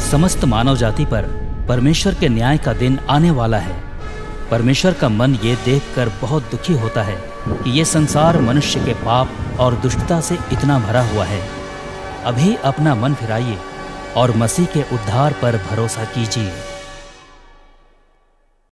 समस्त मानव जाति पर परमेश्वर के न्याय का दिन आने वाला है। परमेश्वर का मन ये देखकर बहुत दुखी होता है कि ये संसार मनुष्य के पाप और दुष्टता से इतना भरा हुआ है। अभी अपना मन फिराइए और मसीह के उद्धार पर भरोसा कीजिए।